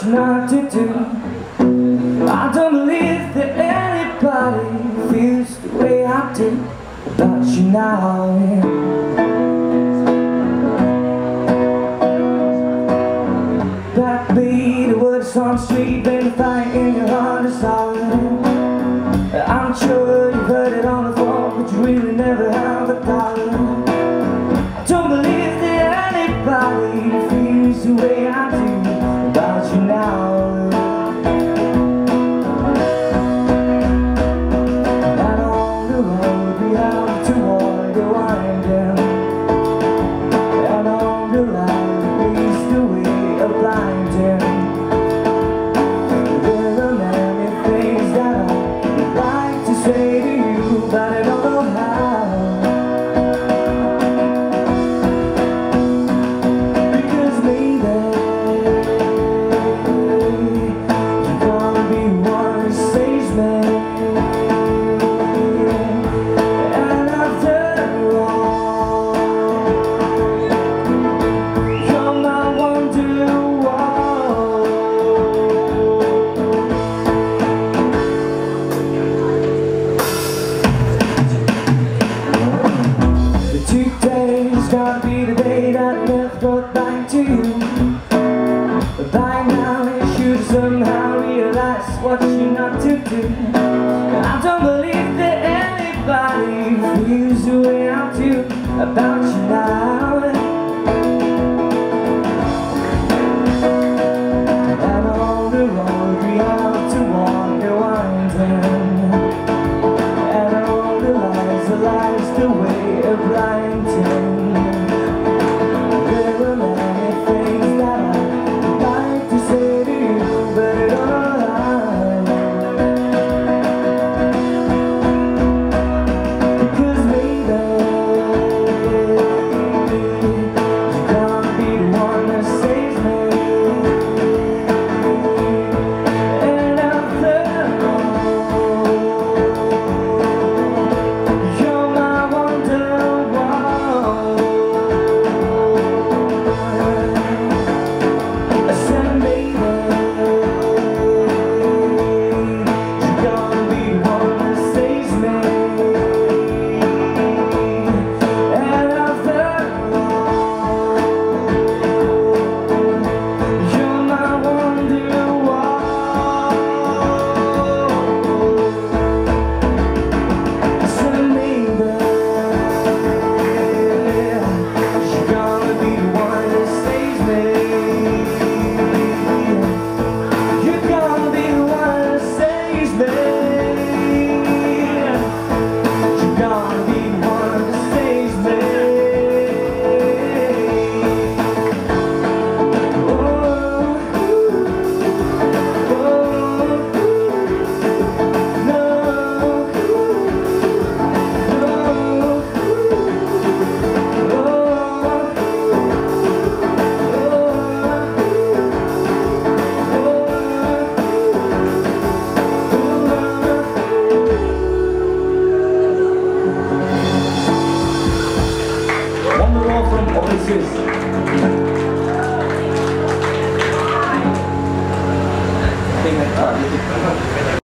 about you not to do. I don't believe that anybody feels the way I do about you now. Backbeat, the words on the street, been a fight in your heart is solid. I'm sure you've heard it on the phone, but you really never have a dollar. I don't believe that anybody feels the way I do about you now. And on the road we have to walk the winding, and on the line leads the way of blinding. There are many things that I'd like to say to you, but I don't know how. Today's gonna be the day that death brought back to you. But by now you should somehow realize what you're not to do. I don't believe that anybody feels the way I do about you now. And on the road we have to walk the winding, and all the lies the way of blinding. There are many things that I'd like to say to you, but I don't know how. Because maybe you're gonna be the one that saves me. And after all, you're my wonderwall. I said maybe you're gonna be the one that saves me. And after all, you're my wonderwall. I said maybe you're gonna be the one that saves me. You're gonna be the one that saves me. You're gonna be the one that saves me. Wonderwall from Oasis.